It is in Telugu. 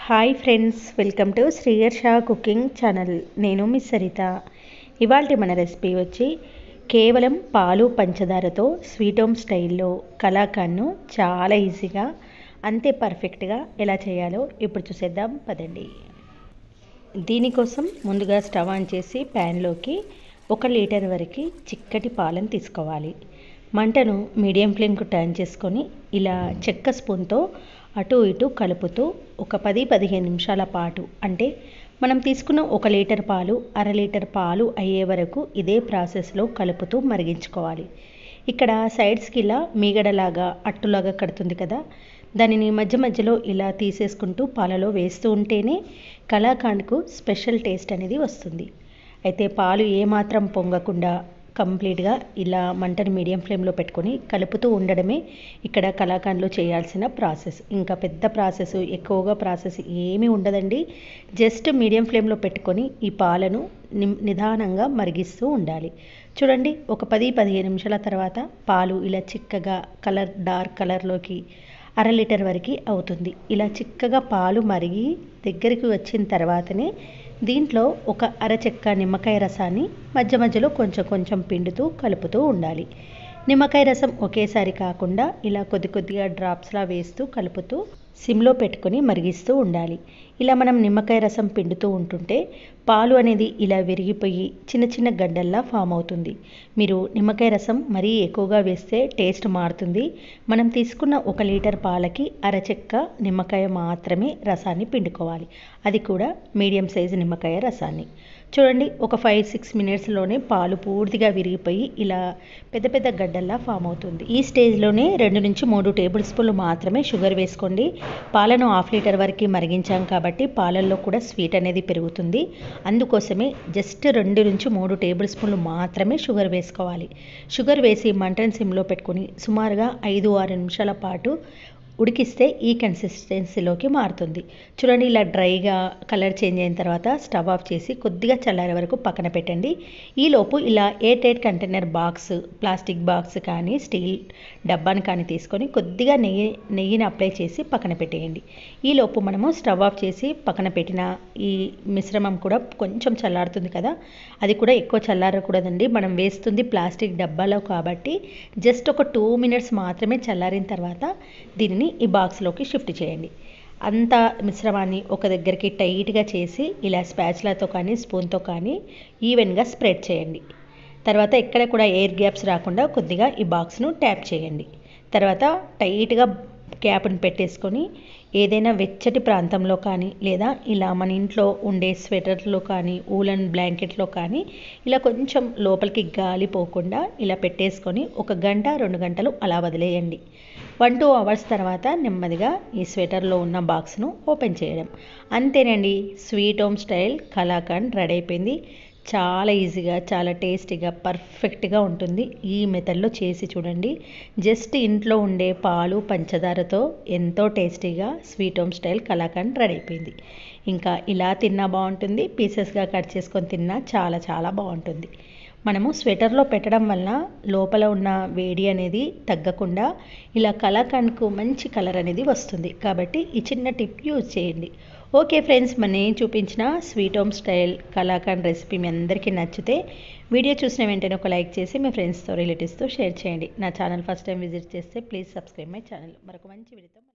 Hi friends, welcome to Sriharsha cooking channel. నేను మిస్ సరిత. ఇవాళ మన రెసిపీ వచ్చి కేవలం పాలు పంచదారతో స్వీట్ హోమ్ స్టైల్లో కలాకండ్ను చాలా ఈజీగా అంతే పర్ఫెక్ట్గా ఎలా చేయాలో ఇప్పుడు చూసేద్దాం పదండి. దీనికోసం ముందుగా స్టవ్ ఆన్ చేసి ప్యాన్లోకి 1 లీటర్ వరకు చిక్కటి పాలను తీసుకోవాలి. మంటను మీడియం ఫ్లేమ్కు టర్న్ చేసుకొని ఇలా చెక్క స్పూన్తో అటు ఇటు కలుపుతూ ఒక 10-15 నిమిషాల పాటు, అంటే మనం తీసుకున్న 1 లీటర్ పాలు 1/2 లీటర్ పాలు అయ్యే వరకు ఇదే ప్రాసెస్లో కలుపుతూ మరిగించుకోవాలి. ఇక్కడ సైడ్స్కి ఇలా మీగడలాగా అట్టులాగా కడుతుంది కదా, దానిని మధ్య మధ్యలో ఇలా తీసేసుకుంటూ పాలలో వేస్తూ ఉంటేనే కలాకండ్కు స్పెషల్ టేస్ట్ అనేది వస్తుంది. అయితే పాలు ఏమాత్రం పొంగకుండా కంప్లీట్గా ఇలా మంటను మీడియం ఫ్లేమ్లో పెట్టుకొని కలుపుతూ ఉండడమే ఇక్కడ కలాకండ్లో చేయాల్సిన ప్రాసెస్. ఇంకా పెద్ద ప్రాసెస్, ఎక్కువగా ప్రాసెస్ ఏమీ ఉండదండి. జస్ట్ మీడియం ఫ్లేమ్లో పెట్టుకొని ఈ పాలను నిదానంగా మరిగిస్తూ ఉండాలి. చూడండి, ఒక 10-15 నిమిషాల తర్వాత పాలు ఇలా చిక్కగా డార్క్ కలర్లోకి 1/2 లీటర్ వరకు అవుతుంది. ఇలా చిక్కగా పాలు మరిగి దగ్గరికి వచ్చిన తర్వాతనే దీంట్లో ఒక అరచెక్క నిమ్మకాయ రసాన్ని మధ్య మధ్యలో కొంచెం కొంచెం పిండుతూ కలుపుతూ ఉండాలి. నిమ్మకాయ రసం ఒకేసారి కాకుండా ఇలా కొద్ది కొద్దిగా డ్రాప్స్లా వేస్తూ కలుపుతూ సిమ్లో పెట్టుకొని మరిగిస్తూ ఉండాలి. ఇలా మనం నిమ్మకాయ రసం పిండుతూ ఉంటుంటే పాలు అనేది ఇలా విరిగిపోయి చిన్న చిన్న గడ్డల్లా ఫామ్ అవుతుంది. మీరు నిమ్మకాయ రసం మరీ ఎక్కువగా వేస్తే టేస్ట్ మారుతుంది. మనం తీసుకున్న 1 లీటర్ పాలకి అరచెక్క నిమ్మకాయ మాత్రమే రసాన్ని పిండుకోవాలి, అది కూడా మీడియం సైజు నిమ్మకాయ రసాన్ని. చూడండి, ఒక 5-6 మినిట్స్లోనే పాలు పూర్తిగా విరిగిపోయి ఇలా పెద్ద పెద్ద గడ్డల్లా ఫామ్ అవుతుంది. ఈ స్టేజ్లోనే 2-3 టేబుల్ స్పూన్లు మాత్రమే షుగర్ వేసుకోండి. పాలను 1/2 లీటర్ వరకు మరిగించాం కాబట్టి పాలల్లో కూడా స్వీట్ అనేది పెరుగుతుంది. అందుకోసమే జస్ట్ 2-3 టేబుల్ స్పూన్లు మాత్రమే షుగర్ వేసుకోవాలి. షుగర్ వేసి మంటను సిమ్లో పెట్టుకుని సుమారుగా 5-6 నిమిషాల పాటు ఉడికిస్తే ఈ కన్సిస్టెన్సీలోకి మారుతుంది. చూడండి, ఇలా డ్రైగా కలర్ చేంజ్ అయిన తర్వాత స్టవ్ ఆఫ్ చేసి కొద్దిగా చల్లారే వరకు పక్కన పెట్టండి. ఈలోపు ఇలా air container box, plastic box కానీ స్టీల్ డబ్బాని కానీ తీసుకొని కొద్దిగా నెయ్యిని అప్లై చేసి పక్కన పెట్టేయండి. ఈలోపు మనము స్టవ్ ఆఫ్ చేసి పక్కన పెట్టిన ఈ మిశ్రమం కూడా కొంచెం చల్లారుతుంది కదా, అది కూడా ఎక్కువ చల్లారకూడదండి. మనం వేస్తుంది ప్లాస్టిక్ డబ్బాలో కాబట్టి జస్ట్ ఒక 2 మినిట్స్ మాత్రమే చల్లారిన తర్వాత దీనిని ఈ బాక్స్లోకి షిఫ్ట్ చేయండి. అంతా మిశ్రమాన్ని ఒక దగ్గరికి టైట్గా చేసి ఇలా స్పాచులాతో కానీ స్పూన్తో కానీ ఈవెన్గా స్ప్రెడ్ చేయండి. తర్వాత ఎక్కడ కూడా ఎయిర్ గ్యాప్స్ రాకుండా కొద్దిగా ఈ బాక్స్ను ట్యాప్ చేయండి. తర్వాత టైట్గా క్యాప్ను పెట్టేసుకొని ఏదైనా వెచ్చటి ప్రాంతంలో కానీ లేదా ఇలా మన ఇంట్లో ఉండే స్వెటర్లో కానీ ఊలన్ బ్లాంకెట్లో కానీ ఇలా కొంచెం లోపలికి గాలి పోకుండా ఇలా పెట్టేసుకొని 1 గంట 2 గంటలు అలా వదిలేయండి. 1-2 అవర్స్ తర్వాత నెమ్మదిగా ఈ స్వెటర్లో ఉన్న బాక్స్ను ఓపెన్ చేయడం. అంతేనండి, sweet home style kalakand ready అయిపోయింది. చాలా ఈజీగా, చాలా టేస్టీగా, పర్ఫెక్ట్గా ఉంటుంది. ఈ మెథడ్లో చేసి చూడండి. జస్ట్ ఇంట్లో ఉండే పాలు పంచదారతో ఎంతో టేస్టీగా sweet home style kalakand ready అయిపోయింది. ఇంకా ఇలా తిన్నా బాగుంటుంది, పీసెస్గా కట్ చేసుకొని తిన్నా చాలా చాలా బాగుంటుంది. మనము స్వెటర్లో పెట్టడం వల్ల లోపల ఉన్న వేడి అనేది తగ్గకుండా ఇలా కలాకండ్కు మంచి కలర్ అనేది వస్తుంది. కాబట్టి ఈ చిన్న టిప్ యూజ్ చేయండి. ఓకే ఫ్రెండ్స్, నేను చూపించిన sweet home style kalakand recipe మీ అందరికీ నచ్చితే వీడియో చూసిన వెంటనే ఒక లైక్ చేసి మీ ఫ్రెండ్స్తో రిలేటివ్స్తో షేర్ చేయండి. నా ఛానల్ ఫస్ట్ టైం విజిట్ చేస్తే ప్లీజ్ సబ్స్క్రైబ్ మై ఛానల్. మరొక మంచి వీడియోతో